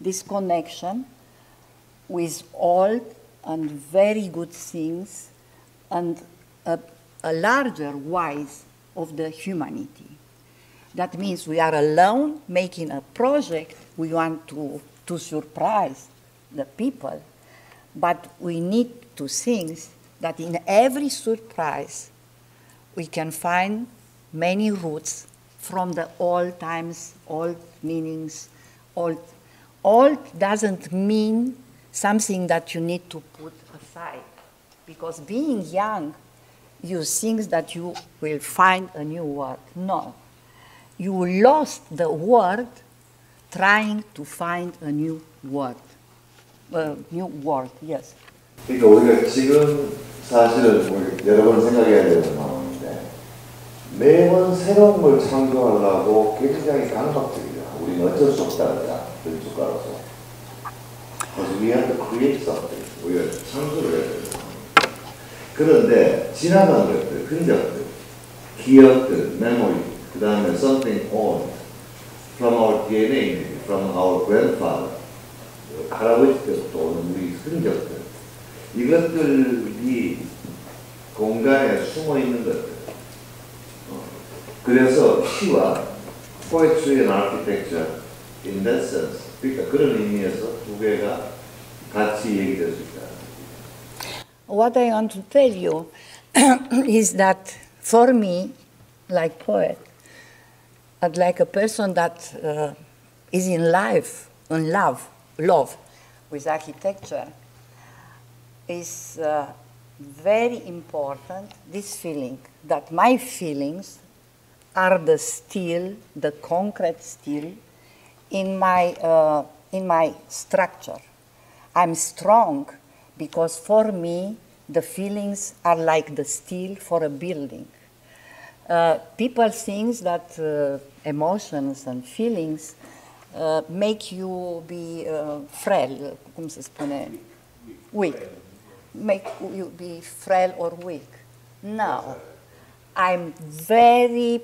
this connection with old and very good things and a larger wise of the humanity. That means we are alone making a project. We want to surprise the people, but we need to think that in every surprise we can find many roots from the old times, old meanings, old. Old doesn't mean something that you need to put aside, because being young, you think that you will find a new word. No. You lost the word trying to find a new word. Yes. 그러니까 우리가 지금 사실은 여러 번 생각해야 되는 상황인데 매번 새로운 걸 창조하려고 굉장히 강박적이야. 우리는 어쩔 수 없다. 건축가로서. 그래서 we have to create something. 우리가 창조를 해야 돼요. 그런데 지나간 것들, 흔적들, 기억들, memory, 그 다음에 something old from our DNA, from our grandfather, 할아버지 때부터 오는 우리 흔적들, 이것들이 공간에 숨어 있는 것들. 그래서 시와 poetry and architecture in that sense, 그러니까 그런 의미에서 두 개가 같이 얘기될 수 있다. What I want to tell you is that for me, like poet, and like a person that is in love with architecture, is very important, this feeling, that my feelings are the steel, the concrete steel in my structure. I'm strong because for me, the feelings are like the steel for a building. People think that emotions and feelings make you be frail, cum se spune? Weak. Make you be frail or weak. No, I'm very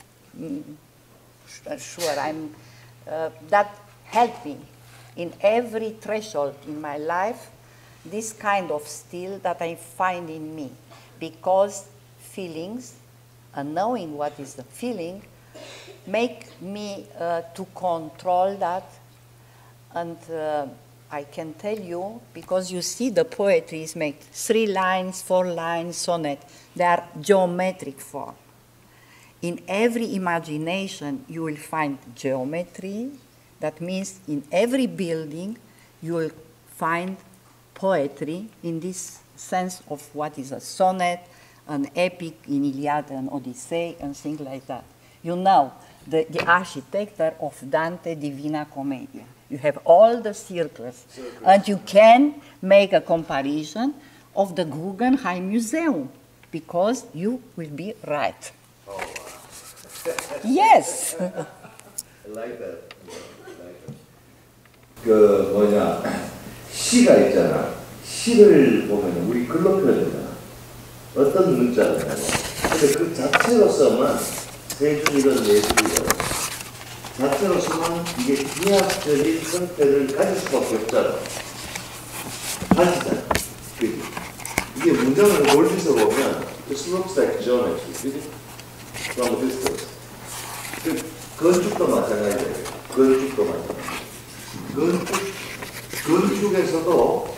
sure that helped me in every threshold in my life, this kind of steel that I find in me, because feelings and knowing what is the feeling make me to control that. And I can tell you, because you see the poetry is made 3 lines, 4 lines, sonnet. They are geometric form. In every imagination you will find geometry. That means in every building you will find poetry in this sense of what is a sonnet, an epic in Iliad and Odyssey, and things like that. You know, the architecture of Dante Divina Commedia. You have all the circles, and you can make a comparison of the Guggenheim Museum, because you will be right. Oh, wow. Yes. I like that. 그 뭐냐, 시가 있잖아. 시를 보면 우리 글로 표현되잖아. 어떤 문자를 하고. 근데 그 자체로서만 세 줄이건 네 줄이건 자체로서만 이게 기하학적인 형태를 가질 수밖에 없잖아. 가지잖아. 그지? 이게 문장을 멀리서 보면 it looks like geometry. 그지? From a distance. 건축도 마찬가지예요. 건축도 마찬가지. 건축에서도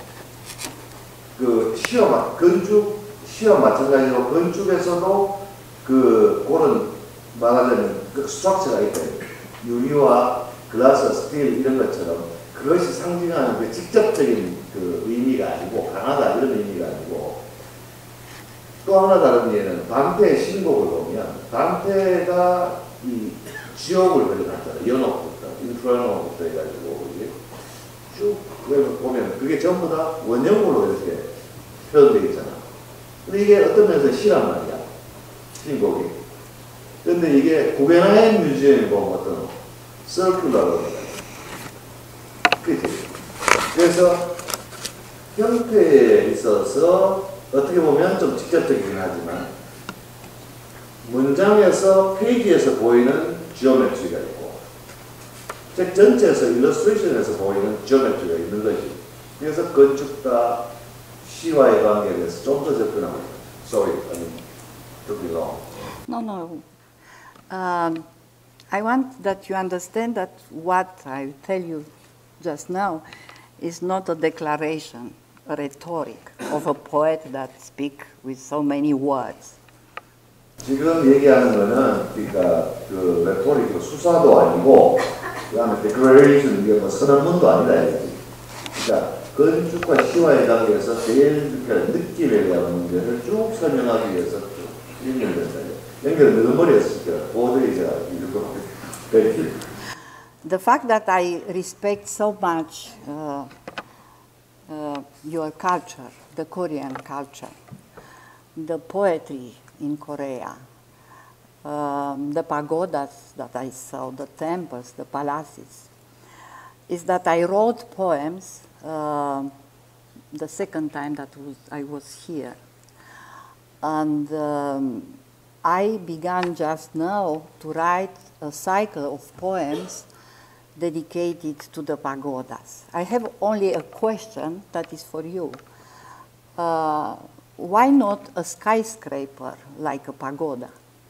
그 시와 마찬가지로 건축에서도 그 그런 말하자면 그 스트럭처가 있다. 유리와 글라스, 스틸 이런 것처럼 그것이 상징하는 그 직접적인 그 의미가 아니고 강하다 이런 의미가 아니고 또 하나 다른 예는 단테의 신곡을 보면 단테가 이 지옥을 그려놨잖아요. 연옥부터 인프라노부터 해가지고 이게 쭉 보면 그게 전부 다 원형으로 이렇게 표현되어 있잖아. 근데 이게 어떤 면에서 시란 말이야. 신곡이. 근데 이게 구겐하임 뮤지엄에 보면 어떤 서큘러로 그치? 그래서 형태에 있어서 어떻게 보면 좀 직접적이긴 하지만 문장에서 페이지에서 보이는 지오메트리가 있고 책 전체에서 일러스트레이션에서 보이는 지오메트리가 있는 거지. 그래서 건축과 시와의 관계에 대해서 좀 더 접근하고 있어요. Sorry, I mean, took me long. No, no. I want that you understand that what I tell you just now is not a declaration, a rhetoric of a poet that speaks with so many words. 지금 얘기하는 거는 그러니까 그 레토릭 수사도 아니고 그다음에 declaration 이게 뭐 선언문도 아니다 이거지. 그러니까 건축과 시와의 관계에서 제일 그러니까 느낌에 대한 문제를 쭉 설명하기 위해서 쭉 연결된다. 연결 너무 머리였으니까 도저히 제가 이럴 거 The fact that I respect so much your culture, the Korean culture, the poetry in Korea, the pagodas that I saw, the temples, the palaces, is that I wrote poems the second time that I was here. And I began just now to write a cycle of poems dedicated to the pagodas. I have only a question that is for you. Why not a skyscraper like a pagoda?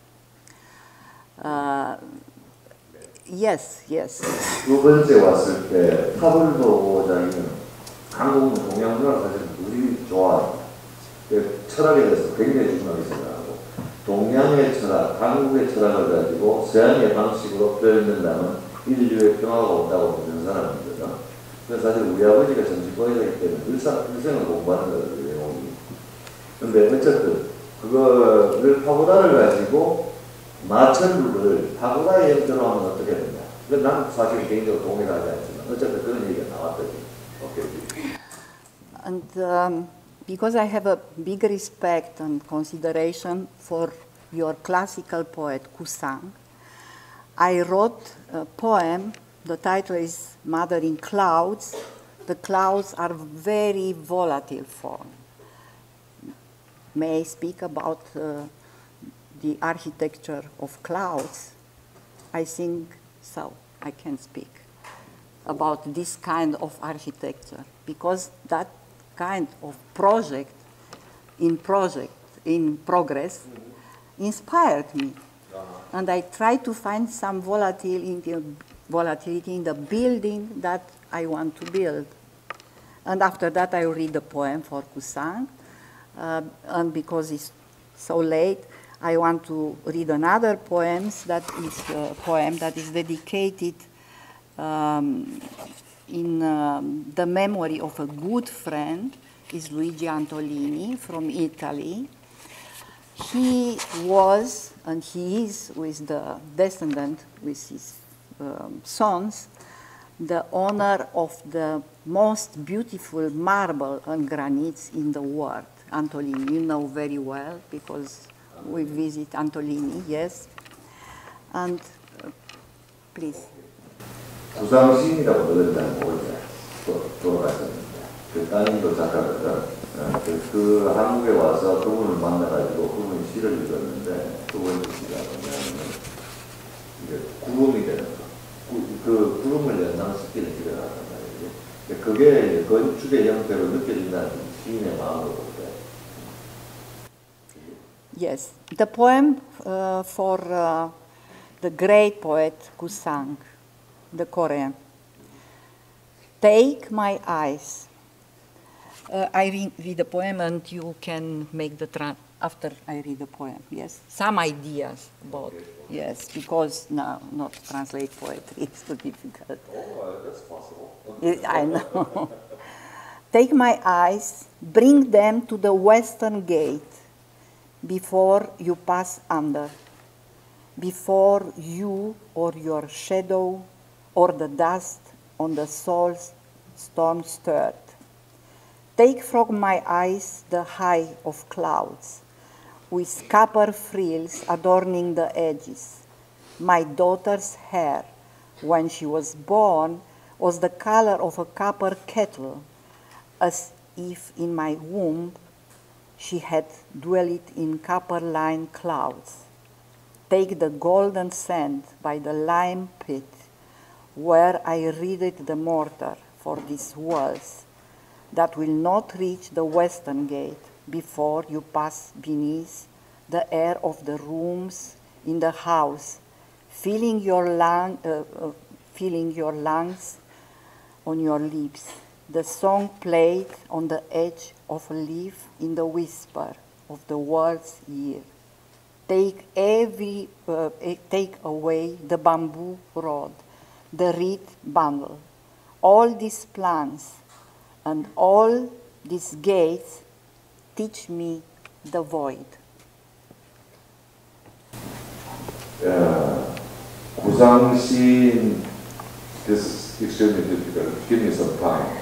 Yes, yes. 두 번째 왔을 때 탑을 보고 자기는 한국은 동양 문화를 사실 우리 좋아해요. 철학에 대해서 굉장히 중요하게 생각하고 동양의 철학, 한국의 철학을 가지고 서양의 방식으로 표현된다면 인류의 평화가 온다고 믿는 사람이거든. 그래서 사실 우리 아버지가 정치권이기 때문에 일생을 공부하는 거거든요, 내용이. 근데 어쨌든 그거를 파고다를 가지고 마천루를 파고다의 형태로 하면 어떻게 되냐. 난 사실 개인적으로 동의를 하지 않지만 어쨌든 그런 얘기가 나왔더니. 오케이. And because I have a big respect and consideration for your classical poet Kusang, I wrote a poem. The title is Mother in Clouds. The clouds are very volatile form. May I speak about the architecture of clouds? I think so. I can speak about this kind of architecture because that kind of project in progress inspired me. And I tried to find some volatility in the building that I want to build. And after that, I read the poem for Kusang. And because it's so late, I want to read another poem that is dedicated in the memory of a good friend, is Luigi Antolini from Italy. He was, and he is, with the descendant, with his sons, the owner of the most beautiful marble and granites in the world. Antolini, you know very well, because we visit Antolini, yes. And please. 구상시인이라고 들었다는 모르겠어요. 돌아가셨는데 그 따님도 작가거든. 그 한국에 와서 그분을 만나가지고 그분이 시를 읽었는데 두 번째 시가 뭐냐면 이제 구름이 되는 거. 그 구름을 연상시키는 시가 나왔단 말이지. 그게 건축의 형태로 느껴진다는 시인의 마음으로 볼 때. Yes, the poem for the great poet Kusang, the Korean. Take my eyes. I read the poem and you can make the after I read the poem, yes? Some ideas about, yes, because no, not translate poetry, it's too difficult. Oh, that's possible. I know. Take my eyes, bring them to the western gate before you pass under, before you or your shadow or the dust on the soul's storm stirred. Take from my eyes the high of clouds, with copper frills adorning the edges. My daughter's hair, when she was born, was the color of a copper kettle, as if in my womb she had dwelt in copper-lined clouds. Take the golden sand by the lime pit, where I read the mortar for these walls that will not reach the western gate before you pass beneath the air of the rooms in the house, feeling your lungs on your lips, the song played on the edge of a leaf in the whisper of the world's ear. Take away the bamboo rod, the reed bundle, all these plants and all these gates teach me the void. 구상시인, this is extremely difficult. Give me some time.